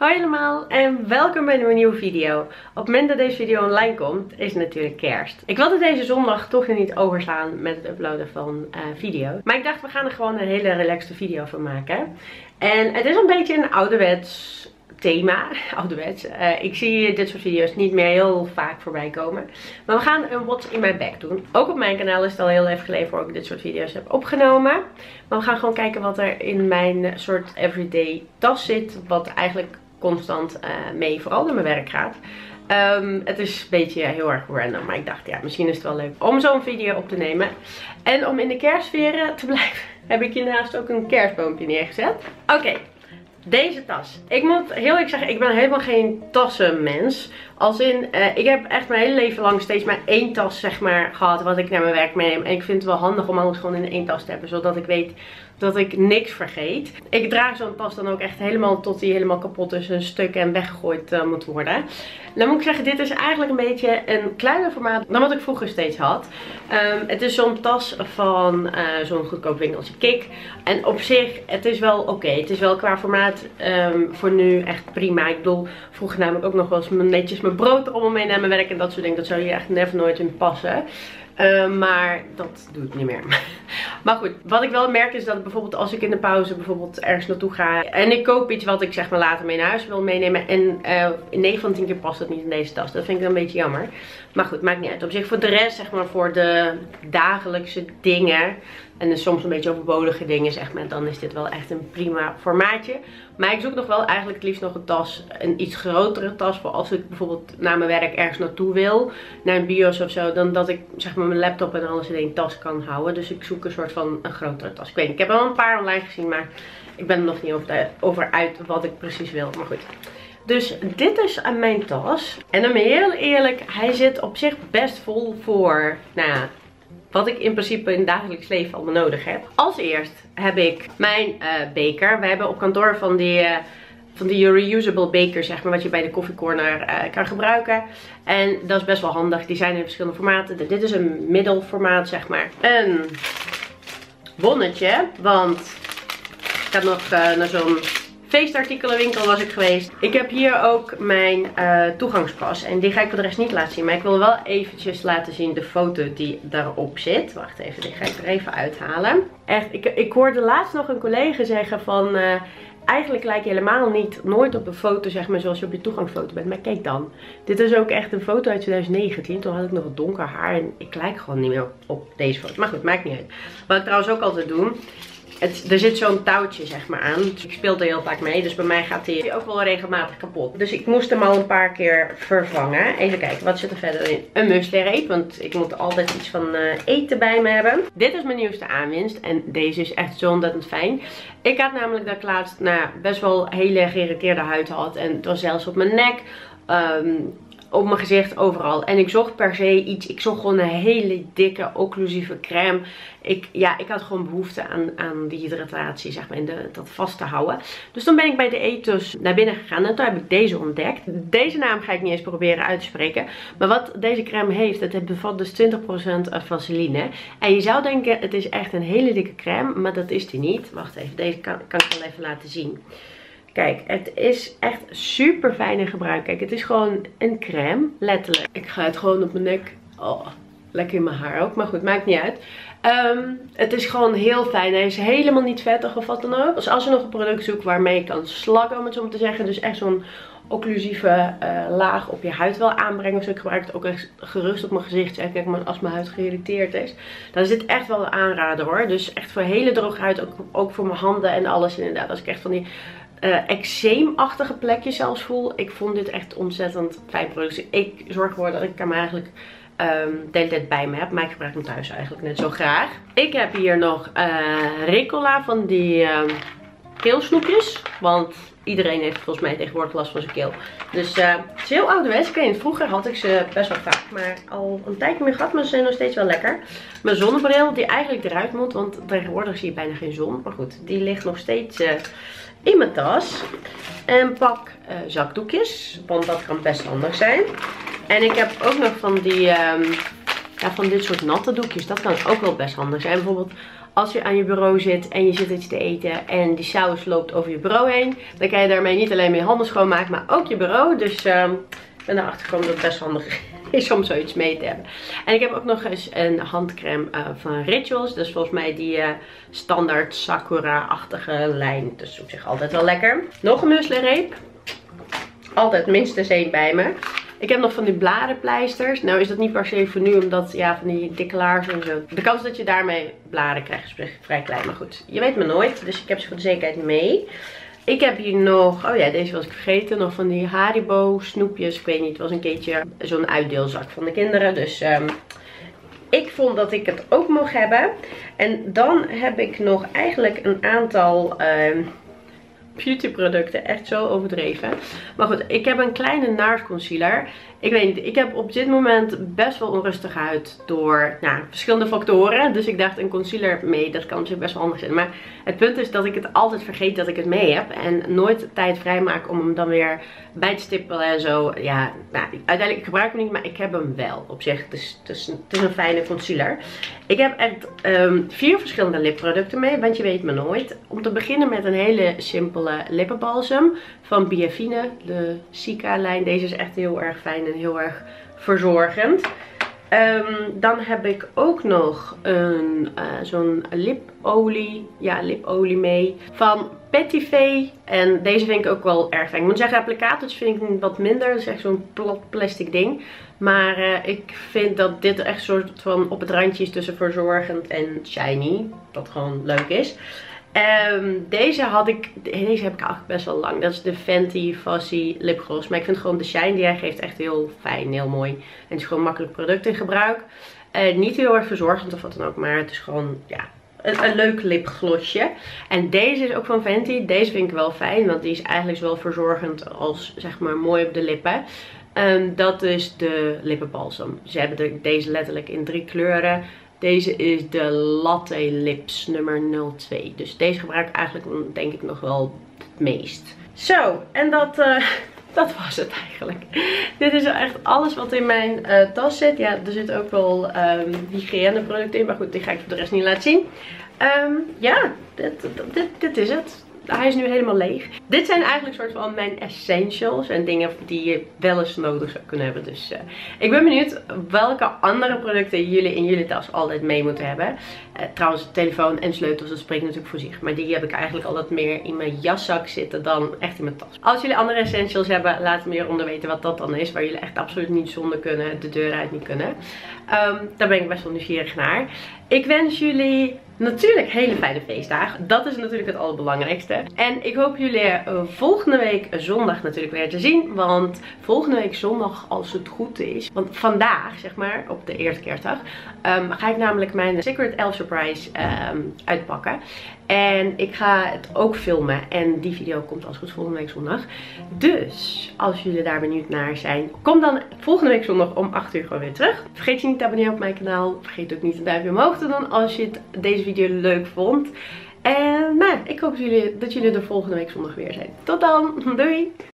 Hoi allemaal en welkom bij een nieuwe video. Op het moment dat deze video online komt is het natuurlijk kerst. Ik wilde deze zondag toch niet overslaan met het uploaden van video's. Maar ik dacht we gaan er gewoon een hele relaxte video van maken. En het is een beetje een ouderwets thema. Ouderwets. Ik zie dit soort video's niet meer heel vaak voorbij komen. Maar we gaan een what's in my bag doen. Ook op mijn kanaal is het al heel even geleden voor ik dit soort video's heb opgenomen. Maar we gaan gewoon kijken wat er in mijn soort everyday tas zit. Wat eigenlijk constant mee vooral naar mijn werk gaat. Het is een beetje heel erg random. Maar ik dacht ja, misschien is het wel leuk om zo'n video op te nemen. En om in de kerstsferen te blijven heb ik hiernaast ook een kerstboompje neergezet. Oké. Deze tas. Ik moet heel eerlijk zeggen, ik ben helemaal geen tassenmens. Als in, ik heb echt mijn hele leven lang steeds maar één tas zeg maar gehad wat ik naar mijn werk meeneem. En ik vind het wel handig om alles gewoon in één tas te hebben. Zodat ik weet dat ik niks vergeet. Ik draag zo'n tas dan ook echt helemaal tot die helemaal kapot is. Een stuk en weggegooid moet worden. Dan moet ik zeggen, dit is eigenlijk een beetje een kleiner formaat dan wat ik vroeger steeds had. Het is zo'n tas van zo'n goedkoop winkeltje Kik. En op zich, het is wel oké. Het is wel qua formaat voor nu echt prima. Ik bedoel, vroeger namelijk ook nog wel eens netjes mijn broodrommel mee naar mijn werk en dat soort dingen. Dat zou je echt never nooit in passen. Maar dat doe ik niet meer. Maar goed, wat ik wel merk is dat bijvoorbeeld als ik in de pauze bijvoorbeeld ergens naartoe ga en ik koop iets wat ik zeg maar later mee naar huis wil meenemen en in 9 van 10 keer past het niet in deze tas. Dat vind ik dan een beetje jammer. Maar goed, maakt niet uit. Op zich voor de rest zeg maar voor de dagelijkse dingen en dus soms een beetje overbodige dingen zeg maar, dan is dit wel echt een prima formaatje. Maar ik zoek nog wel eigenlijk het liefst nog een tas, een iets grotere tas voor als ik bijvoorbeeld naar mijn werk ergens naartoe wil, naar een bios of zo, dan dat ik zeg maar mijn laptop en alles in één tas kan houden. Dus ik zoek een soort van een grotere tas. Ik weet niet, ik heb er wel een paar online gezien, maar ik ben er nog niet over uit wat ik precies wil. Maar goed. Dus dit is aan mijn tas. En dan ben ik heel eerlijk, hij zit op zich best vol voor, nou ja, wat ik in principe in het dagelijks leven allemaal nodig heb. Als eerst heb ik mijn beker. We hebben op kantoor van die reusable beker, zeg maar, wat je bij de koffiecorner kan gebruiken. En dat is best wel handig. Die zijn in verschillende formaten. Dit is een middelformaat, zeg maar. Een bonnetje, want ik had nog naar zo'n feestartikelenwinkel was ik geweest. Ik heb hier ook mijn toegangspas. En die ga ik voor de rest niet laten zien. Maar ik wil wel eventjes laten zien de foto die daarop zit. Wacht even, die ga ik er even uithalen. Echt, ik hoorde laatst nog een collega zeggen van eigenlijk lijk je helemaal nooit op een foto zeg maar zoals je op je toegangsfoto bent. Maar kijk dan. Dit is ook echt een foto uit 2019. Toen had ik nog donker haar en ik lijk gewoon niet meer op deze foto. Maar goed, maakt niet uit. Wat ik trouwens ook altijd doe. Er zit zo'n touwtje zeg maar aan. Dus ik speel er heel vaak mee. Dus bij mij gaat hij ook wel regelmatig kapot. Dus ik moest hem al een paar keer vervangen. Even kijken, wat zit er verder in? Een muesli-reep. Want ik moet altijd iets van eten bij me hebben. Dit is mijn nieuwste aanwinst. En deze is echt zo ontzettend fijn. Ik had namelijk dat ik laatst best wel hele geïrriteerde huid had. En het was zelfs op mijn nek. Op mijn gezicht, overal. En ik zocht per se iets. Ik zocht gewoon een hele dikke occlusieve crème. Ik had gewoon behoefte aan die hydratatie, zeg maar. En dat vast te houden. Dus dan ben ik bij de Ethos naar binnen gegaan. En toen heb ik deze ontdekt. Deze naam ga ik niet eens proberen uit te spreken. Maar wat deze crème heeft, het bevat dus 20% vaseline. En je zou denken, het is echt een hele dikke crème. Maar dat is die niet. Wacht even, deze kan ik wel even laten zien. Kijk, het is echt super fijn in gebruik. Kijk, het is gewoon een crème, letterlijk. Ik ga het gewoon op mijn nek. Oh, lekker in mijn haar ook. Maar goed, maakt niet uit. Het is gewoon heel fijn. Hij is helemaal niet vettig of wat dan ook. Dus als je nog een product zoekt waarmee je kan slakken, om het zo maar te zeggen. Dus echt zo'n occlusieve laag op je huid wel aanbrengen. Dus ik gebruik het ook echt gerust op mijn gezicht. Kijk, maar als mijn huid geïrriteerd is. Dan is dit echt wel een aanrader hoor. Dus echt voor hele droge huid. Ook voor mijn handen en alles inderdaad. Als ik echt van die eczeemachtige plekjes zelfs voel. Ik vond dit echt ontzettend fijn product. Dus ik zorg ervoor dat ik hem eigenlijk de hele tijd bij me heb. Maar ik gebruik hem thuis eigenlijk net zo graag. Ik heb hier nog Ricola van die keelsnoepjes. Want iedereen heeft volgens mij tegenwoordig last van zijn keel. Dus het is heel ouderwets. Ik weet niet, vroeger had ik ze best wel vaak. Maar al een tijdje meer gehad. Maar ze zijn nog steeds wel lekker. Mijn zonnebril die eigenlijk eruit moet. Want tegenwoordig zie je bijna geen zon. Maar goed, die ligt nog steeds in mijn tas. Een pak zakdoekjes. Want dat kan best handig zijn. En ik heb ook nog van die van dit soort natte doekjes. Dat kan ook wel best handig zijn. Bijvoorbeeld als je aan je bureau zit en je zit iets te eten en die saus loopt over je bureau heen, dan kan je daarmee niet alleen je handen schoonmaken, maar ook je bureau. Dus ik ben erachter gekomen dat het best handig is om zoiets mee te hebben. En ik heb ook nog eens een handcrème van Rituals. Dus volgens mij die standaard Sakura-achtige lijn. Dus op zich altijd wel lekker. Nog een mueslireep. Altijd minstens 1 bij me. Ik heb nog van die blarenpleisters. Nou is dat niet per se voor nu, omdat ja, van die dikke laarzen en zo. De kans dat je daarmee blaren krijgt is vrij klein. Maar goed, je weet me nooit. Dus ik heb ze voor de zekerheid mee. Ik heb hier nog, oh ja, deze was ik vergeten, nog van die Haribo snoepjes. Ik weet niet, het was een keertje zo'n uitdeelzak van de kinderen. Dus ik vond dat ik het ook mocht hebben. En dan heb ik nog eigenlijk een aantal beautyproducten, echt zo overdreven. Maar goed, ik heb een kleine naarsconcealer. Ik weet niet, ik heb op dit moment best wel onrustige huid door verschillende factoren. Dus ik dacht een concealer mee, dat kan natuurlijk best wel handig zijn. Maar het punt is dat ik het altijd vergeet dat ik het mee heb. En nooit tijd vrijmaak om hem dan weer bij te stippelen en zo. Ja, nou, uiteindelijk ik gebruik hem niet, maar ik heb hem wel op zich. Dus het is een fijne concealer. Ik heb echt 4 verschillende lipproducten mee, want je weet me nooit. Om te beginnen met een hele simpele lippenbalsem van Biafine, de Cica lijn. Deze is echt heel erg fijn en heel erg verzorgend. Dan heb ik ook nog zo'n lipolie. Ja, lipolie mee. Van Petitfait. En deze vind ik ook wel erg fijn. Ik moet zeggen, applicators vind ik wat minder. Dat is echt zo'n plat plastic ding. Maar ik vind dat dit echt een soort van op het randje is tussen verzorgend en shiny. Wat gewoon leuk is. Deze heb ik eigenlijk best wel lang. Dat is de Fenty Fussy lipgloss. Maar ik vind gewoon de shine die hij geeft echt heel fijn, heel mooi. En het is gewoon makkelijk product in gebruik. Niet heel erg verzorgend of wat dan ook. Maar het is gewoon, ja, een leuk lipglossje. En deze is ook van Fenty. Deze vind ik wel fijn. Want die is eigenlijk zowel verzorgend als, zeg maar, mooi op de lippen. Dat is de lippenbalsem. Ze hebben deze letterlijk in 3 kleuren. Deze is de Latte Lips nummer 02. Dus deze gebruik ik eigenlijk denk ik nog wel het meest. Zo, en dat was het eigenlijk. Dit is echt alles wat in mijn tas zit. Ja, er zit ook wel hygiëneproducten in. Maar goed, die ga ik voor de rest niet laten zien. Ja, dit is het. Hij is nu helemaal leeg. Dit zijn eigenlijk soort van mijn essentials. En dingen die je wel eens nodig zou kunnen hebben. Dus ik ben benieuwd welke andere producten jullie in jullie tas altijd mee moeten hebben. Trouwens, telefoon en sleutels, dat spreekt natuurlijk voor zich. Maar die heb ik eigenlijk altijd meer in mijn jaszak zitten dan echt in mijn tas. Als jullie andere essentials hebben, laat me hieronder weten wat dat dan is. Waar jullie echt absoluut niet zonder kunnen, de deur uit niet kunnen. Daar ben ik best wel nieuwsgierig naar. Ik wens jullie natuurlijk hele fijne feestdagen. Dat is natuurlijk het allerbelangrijkste. En ik hoop jullie volgende week zondag natuurlijk weer te zien. Want volgende week zondag, als het goed is. Want vandaag, zeg maar, op de eerste kerstdag, ga ik namelijk mijn Secret Elf Surprise uitpakken. En ik ga het ook filmen. En die video komt als het goed volgende week zondag. Dus, als jullie daar benieuwd naar zijn, kom dan volgende week zondag om 8 uur gewoon weer terug. Vergeet je niet te abonneren op mijn kanaal. Vergeet ook niet een duimpje omhoog te doen als je deze video leuk vond. En nou, ik hoop dat jullie er volgende week zondag weer zijn. Tot dan, doei!